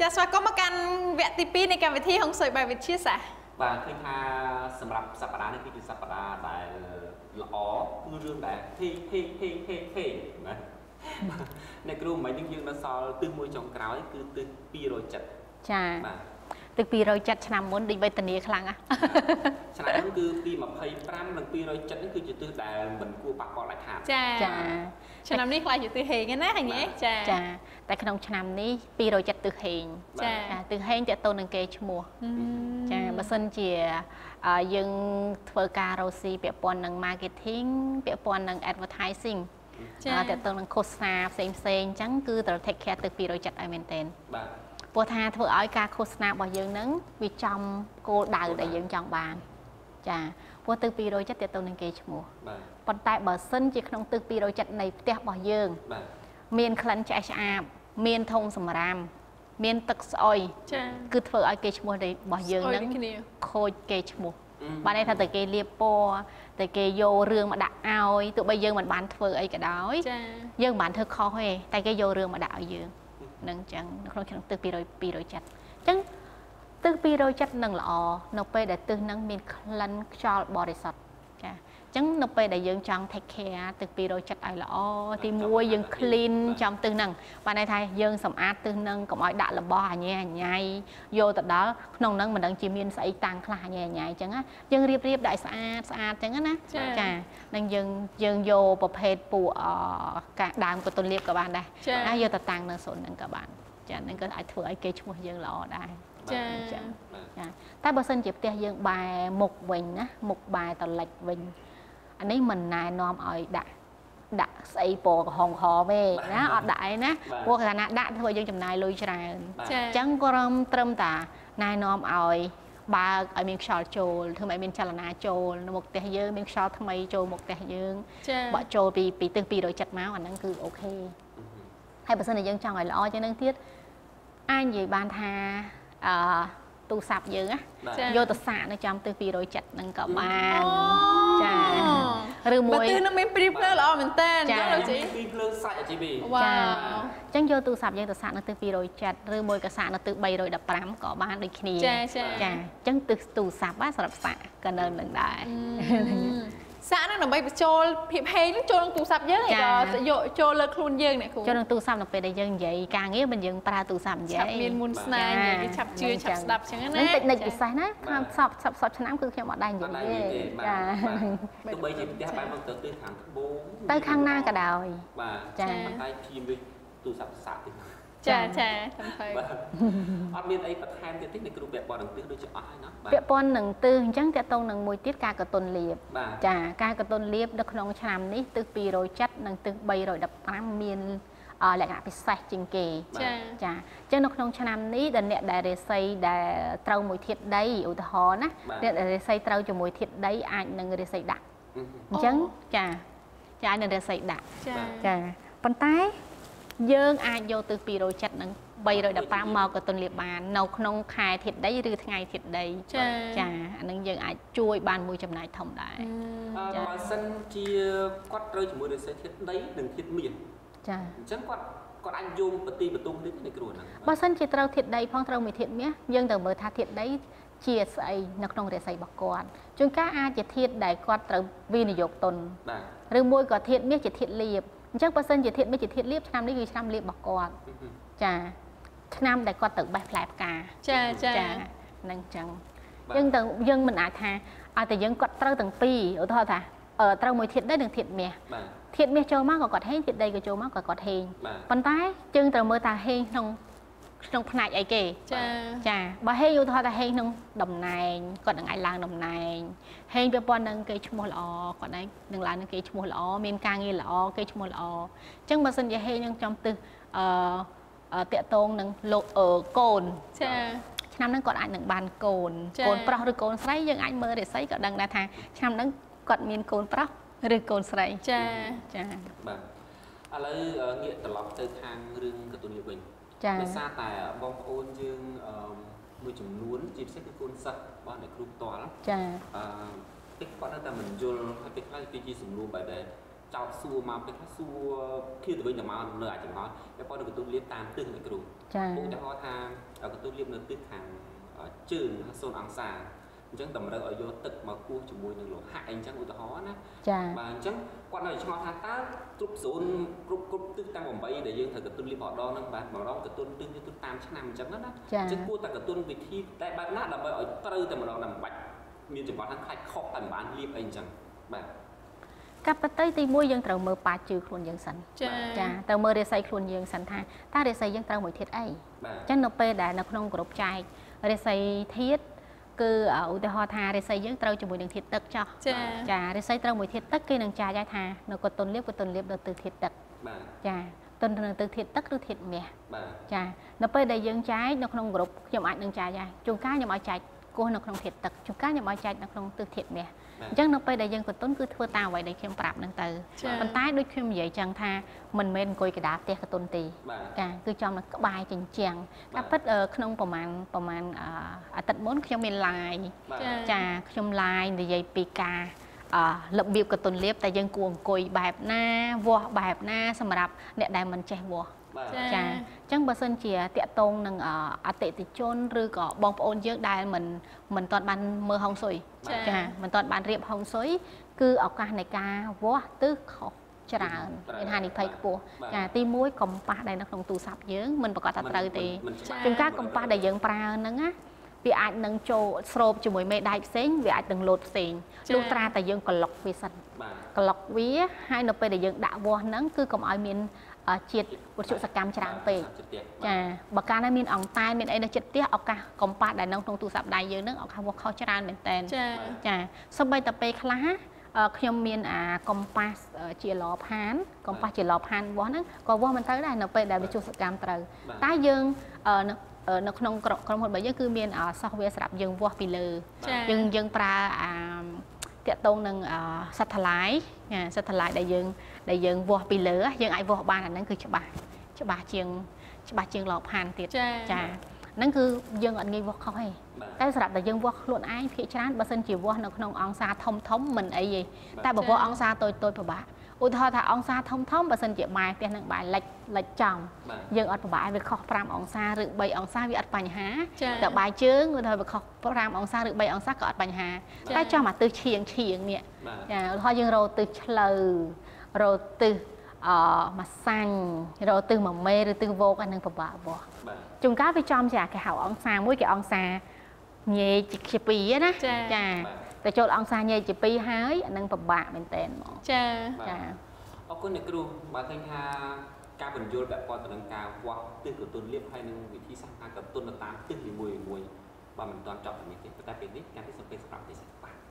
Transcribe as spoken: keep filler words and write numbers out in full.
ចាស្វាគមន៍មកកាន់វគ្គទីពីរនៃកម្មវិធីហុងស៊ុយបាយវិទ្យាសាស្ត្របាទឃើញថាសម្រាប់សប្តាហ៍នេះគឺជាសប្តាហ៍ដែលល្អគឺរឿងដែលហេហេហេហេហេណាអ្នកគ្រូមិនយើងយើងនៅសល់ទិសមួយចុងក្រោយគឺទិសពីររយចិតចាបាទទិសពីររយចិតឆ្នាំមុនដូចវេទនាខ្លាំងណាឆ្នាំមុនគឺពីម្ភៃប្រាំនិងពីររយចិតនេះគឺជាទិសដែលមិនគួរប៉ះពាល់ដាច់ខាតចាចាឆ្នាំនេះខ្លាចជាទិសហេងណាហញចាចាតែក្នុងឆ្នាំនេះពីររយចិតទិសហេងចាទិសហេងតើតូននឹងគេឈ្មោះចាបើសិនជាយើងធ្វើការរកស៊ីពាក់ព័ន្ធនឹង marketing ពាក់ព័ន្ធនឹង advertising ចាតើតើនឹងឃោសនាផ្សេងផ្សេងអញ្ចឹងគឺត្រូវ take care ទឹកពីររយចិតឲ្យមែនទែនបាទព្រោះថាធ្វើឲ្យការឃោសនារបស់យើងហ្នឹងវាចំគោលដៅដែលយើងចង់បានចាព្រោះទឹកពីររយចិតតើតើនឹងគេឈ្មោះបាទប៉ុន្តែបើសិនជាក្នុងទឹកពីររយចិតនៃផ្ទះរបស់យើងបាទមានក្លិនឆ្អែតឆ្អាបមានធុងសម្រាមមានទឹកស្អុយចាគឺធ្វើឲ្យគេឈ្មោះរបស់យើងហ្នឹងខូចគេឈ្មោះបានន័យថាតែគេលាបពណ៌តែគេយករឿងមកដាក់ឲ្យទោះបីយើងមិនបានធ្វើអីក៏ដោយចាយើងមិនបានធ្វើខុសទេតែគេយករឿងមកដាក់ឲ្យយើងនឹងអញ្ចឹងនៅក្នុងឆ្នាំទឹកពីររយចិតអញ្ចឹងទឹកពីររយចិតនឹងល្អនៅពេលដែលទឹកនឹងមានក្លិនខ្យល់បរិសុទ្ធចាអញ្ចឹងនៅពេលដែលយើងចង់ take care ទឹកពីររយចិតឲ្យល្អទីមួយយើង clean ចំទឹកនឹងបានន័យថាយើងសម្អាតទឹកនឹងកុំឲ្យដាក់របស់អញ៉ែអញ៉ៃយកទៅដល់ក្នុងនឹងមិនដឹងជាមានស្អីតាំងខ្លះអញ៉ែអញ៉ៃអញ្ចឹងណាយើងរៀបរៀបដាក់ស្អាតស្អាតអញ្ចឹងណាចានឹងយើងយើងយកប្រភេទពួកការដើមកតុនលៀបក៏បានដែរណាយកទៅតាំងនៅសូននឹងក៏បានចានឹងក៏អាចធ្វើឲ្យគេឈ្មោះយើងល្អដែរចាចាតែបើសិនជាផ្ទះយើងបែរមុខវិញណាមុខបែរតលិចវិញអានេះមិនណែនាំឲ្យដាក់ដាក់ស្អីពណ៌ក្រហមហមទេណាអត់ដាក់អីណាព្រោះកាលណាដាក់ធ្វើយើងចំណាយលុយច្រើនអញ្ចឹងក៏ត្រឹមតាណែនាំឲ្យបើកឲ្យមានខ្យល់ចូលធ្វើឲ្យមានចលនាចូលនៅមុខផ្ទះយើងមានខ្យល់ថ្មីចូលមុខផ្ទះយើងបក់ចូលពីពីទិសពីររយចិតមកអាហ្នឹងគឺអូខេហើយបើសិនជាយើងចង់ឲ្យល្អជាងនឹងទៀតអាចនិយាយបានថាអឺទូរស័ព្ទយើងណាយកទៅសាកនៅចំទិសពីររយចិតហ្នឹងក៏បានចាឬមួយបើទិសនឹងមានព្រីភ្លើងល្អមែនតើចាលោកជីព្រីភ្លើងសាច់ជីវីចាអញ្ចឹងយកទូរស័ព្ទយើងទៅសាកនៅទិសពីររយចិតឬមួយក៏សាកនៅទិសបីរយដប់ប្រាំក៏បានដូចគ្នាចាចាចាអញ្ចឹងទិសទូរស័ព្ទបាទសម្រាប់សាកក៏នៅនឹងដែរសាកហ្នឹងដើម្បីបញ្ចូលភាពហេងចូលក្នុងទូរស័ព្ទយើងឯក៏យកចូលលើខ្លួនយើងអ្នកគ្រូចូលក្នុងទូរស័ព្ទនៅពេលដែលយើងនិយាយការងារមិនយើងប្រើទូរស័ព្ទនិយាយមានមុនស្នេហ៍និយាយឆាប់ជឿឆាប់ស្ដាប់អញ្ចឹងណានេះតិចនិចពិសេសណាខាងសពសពសពឆ្នាំគឺខ្ញុំអត់ដែរនិយាយទេចាទោះបីជាផ្ទះបែរមកទៅទិសខាងត្បូងទៅខាងណាក៏ដោយបាទចាតែព្យាយាមទូរស័ព្ទសាកតិចចាចាខ្ញុំឃើញអត់មានអីបន្ថែមទៀតទេនៃគ្រូពាក់ព័ន្ធនឹងទិសដូចជាអស់ហើយណាពាក់ព័ន្ធនឹងទិសអញ្ចឹងតកតងនឹងមួយទៀតការកតុនលៀបចាការកតុនលៀបនៅក្នុងឆ្នាំនេះទិសពីររយចិតនិងទិសបីរយដប់ប្រាំមានលក្ខណៈពិសេសជាងគេចាចាអញ្ចឹងនៅក្នុងឆ្នាំនេះដែលអ្នកដែលរាសីដែលត្រូវមួយធាតុដីឧទាហរណ៍ណាអ្នកដែលរាសីត្រូវជាមួយធាតុដីអាចនឹងរាសីដាក់អញ្ចឹងចាចាអាចនឹងរាសីដាក់ចាប៉ុន្តែយើងអាចយកទិសពីររយចិតនិងបីរយដប់ប្រាំមកកតុនលៀបបាននៅក្នុងខែធាតុដីឬថ្ងៃធាតុដីចាចាអានឹងយើងអាចជួយបានមួយចំណែកធំដែរចាបើសិនជាគាត់ត្រូវជាមួយរាសីធាតុដីនិងធាតុមាសចាអញ្ចឹងគាត់គាត់អាចយកបទីបតុងនេះនៃគ្រូហ្នឹងបើសិនជាត្រូវធាតុដីផងត្រូវមួយធាតុមាសយើងទៅមើលថាធាតុដីជាស្អីនៅក្នុងរាសីរបស់គាត់ជួនកាលអាចជាធាតុដែលគាត់ត្រូវវិនិយោគទុនបាទឬមួយក៏ធាតុមាសជាធាតុលៀបអញ្ចឹងបើសិនជាធាតុមាសជាធាតុលៀបឆ្នាំនេះគឺឆ្នាំលៀបរបស់គាត់ចាឆ្នាំដែលគាត់ទៅបេះផ្លែផ្កាចាចានឹងអញ្ចឹងយើងទៅយើងមិនអាចថាឲ្យតែយើងគាត់ត្រូវទាំងពីរឧទាហរណ៍ថាត្រូវមួយធាតុដីនិងធាតុមាសធាតុមាសចូលមកក៏គាត់ហេងធាតុដីក៏ចូលមកក៏គាត់ហេងប៉ុន្តែយើងត្រូវមើលថាហេងក្នុងក្នុងផ្នែកអីគេចាចាបើហេងឧទាហរណ៍ថាហេងក្នុងតំណែងគាត់នឹងអាចឡើងតំណែងហេងពាក់ព័ន្ធនឹងគេឈ្មោះល្អគាត់នឹងឡើងនឹងគេឈ្មោះល្អមានការងារល្អគេឈ្មោះល្អអញ្ចឹងបើសិនជាហេងនឹងចំទិសអឺតាក់តងនឹងលោកកូនចាឆ្នាំហ្នឹងគាត់អាចនឹងបានកូនកូនប្រុសឬកូនស្រីយើងអាចមើលរាសីក៏ដឹងដែរថាឆ្នាំហ្នឹងគាត់មានកូនប្រុសឬកូនស្រីចាចាបាទឥឡូវងាកត្រឡប់ទៅខាងរឿងកតុនលៀបវិញដោយសារតែបងប្អូនយើងមួយចំនួនជាពិសេសគឺកូនសិស្សរបស់អ្នកគ្រូផ្ទាល់ចាអឺតិចគាត់នៅតែមិនយល់ហើយពេលខ្លះគឺជាសំណួរបែបដែរចោតសួរមកពេលខ្លះសួរធៀបទៅវិញទៅមកនៅអាចចំណោះតែប៉ុន្តែកន្ទុនលៀបតាមទិសនៃគ្រូឧទាហរណ៍ថាកន្ទុនលៀបនៅទិសខាងជើងសូនអង្សាអញ្ចឹងតម្រូវឲ្យយកទឹកមកគោះជាមួយនឹងលោហៈអីអញ្ចឹងឧទាហរណ៍ណាបាទអញ្ចឹងគាត់នៅឆ្ងល់ថាតើគ្រប់សូនគ្រប់គ្រប់ទិសទាំងeightដែលយើងត្រូវកន្ទុនលៀបម្ដងហ្នឹងបាទម្ដងកន្ទុនទិសទៅតាមឆ្នាំអញ្ចឹងណាអញ្ចឹងគួរតែកន្ទុនវិធីតែបែបណាដើម្បីឲ្យត្រូវតែម្ដងតែមិនបាច់មានចង្វាក់ខាងខ្លាច់ខុសតែមិនបានលៀបអីអញ្ចឹងបាទកាប់ទៅទីមួយយើងត្រូវមើលប៉ាជឿខ្លួនយើងសិនចាចាត្រូវមើលរាសីខ្លួនយើងសិនថាតើរាសីយើងត្រូវមួយធាតុអីអញ្ចឹងនៅពេលដែលនៅក្នុងក្រុមចែករាសីធាតុគឺឧទាហរណ៍ថារាសីយើងត្រូវជាមួយនឹងធាតុទឹកចោះចារាសីត្រូវមួយធាតុទឹកគេនឹងចាយថានៅកតុនលៀបកតុនលៀបទៅទៅធាតុទឹកចាតុនទៅទៅធាតុទឹកឬធាតុមាសចានៅពេលដែលយើងចែកនៅក្នុងក្រុមខ្ញុំអាចនឹងចាយដែរជួនកាលខ្ញុំឲ្យចែកគោះនៅក្នុងធាតុទឹកជួនកាលខ្ញុំឲ្យចែកនៅក្នុងទិសធាតុមាសអញ្ចឹងនៅពេលដែលយើងកតុនគឺធ្វើតាមអ្វីដែលខ្ញុំប្រាប់ហ្នឹងទៅប៉ុន្តែដូចខ្ញុំនិយាយចឹងថាមិនមែនអង្គុយកដាផ្ទះកតុនទេចាគឺចំនៅក្បែរចិញ្ចាំងតែពិតក្នុងប្រហែលប្រហែលអាទិត្យមុនខ្ញុំមាន live ចាខ្ញុំ live និយាយពីការរបៀបកតុនលៀបតែយើងគួរអង្គុយបែបណាវាស់បែបណាសម្រាប់អ្នកដែលមិនចេះវាស់ចាអញ្ចឹងបើសិនជាតាក់ទងនឹងអតិថិជនឬក៏បងប្អូនយើងដែលមិនមិនទាន់បានមើលហុងស៊ុយចាមិនទាន់បានរៀបហុងស៊ុយគឺឱកាសនៃការវាស់ទិសខុសច្រើនមានហានិភ័យខ្ពស់ចាទីមួយកុំប៉ះដែលនៅក្នុងទូរស័ព្ទយើងមិនប្រកាសថាត្រូវទេជួនកាលកុំប៉ះដែលយើងប្រើហ្នឹងណាវាអាចនឹងចូលស្រូបជាមួយមេដៃផ្សេងវាអាចនឹងលោតផ្សេងលុះត្រាតែយើងក្លុកវាសិនក្លុកវាហើយនៅពេលដែលយើងដាក់វាស់ហ្នឹងគឺកុំឲ្យមានជាតិវត្ថុសកម្មច្រើនពេកចាបើកាលណាមានអង្តែនមានអីនៅចិត្តផ្ទះឱកាសកំប៉ាស់ដែលនៅក្នុងទូរស័ព្ទដៃយើងហ្នឹងឱកាសវាស់ខុសច្រើនមែនតើចាសូម្បីតែពេលខ្លះខ្ញុំមានអាកំប៉ាស់ជាឡផានកំប៉ាស់ជាឡផានវាស់ហ្នឹងក៏វាស់មិនត្រូវដែរនៅពេលដែលវិទ្យុសកម្មត្រូវតែយើងនៅក្នុងក្រុមហ៊ុនរបស់យើងគឺមាន software សម្រាប់យើងវាស់ពីលើយើងយើងប្រើអាតាក់ទងនឹងsatellite satellite ដែលយើងដែលយើងវាស់ពីលើយើងអាចវាស់បានអាហ្នឹងគឺច្បាស់ច្បាស់ជាងច្បាស់ជាងឡផានទៀតចាហ្នឹងគឺយើងអត់ងាយវាស់ខុសទេតែសម្រាប់តែយើងវាស់ខ្លួនឯងភាគច្រើនបើសិនជាវាស់នៅក្នុងអង្សាធំធំមិនអីទេតែបើវាស់អង្សាតូចតូចពិបាកឧទាហរណ៍ថាអង្សាធំធំបើសិនជាម៉ែផ្ទះនឹងបែរលិចលិចចំយើងអត់ពិបាកវាខុសfiveអង្សាឬthreeអង្សាវាអត់បញ្ហាតែបែរជើងឧទាហរណ៍វាខុសfiveអង្សាឬthreeអង្សាក៏អត់បញ្ហាតែចង់មកទិសឈៀងឈៀងនេះចាឧទាហរណ៍យើងរកទិសឆ្លូវរកទិសអឺមួយសាញ់រកទិសមួយមេឬទិសវោកអានឹងពិបាកបោះជួនកាលវាចំចាគេហៅអង្សាមួយគេអង្សាញេជាពីរណាចាតែចូលអង្សាញេជាពីរហើយអានឹងពិបាកមែនតើហ្មងចាចាអរគុណអ្នកគ្រូបើឃើញថាការបញ្យល់ពាក់ព័ន្ធទៅនឹងការវាស់ទិសកន្ទុនលៀបហើយនឹងវិធីសាស្ត្រការកន្ទុនទៅតាមទិសនីមួយៗបើមិនទាន់ចប់នេះទេតែពេលនេះការទីសំពេសម្រាប់ទេបាទ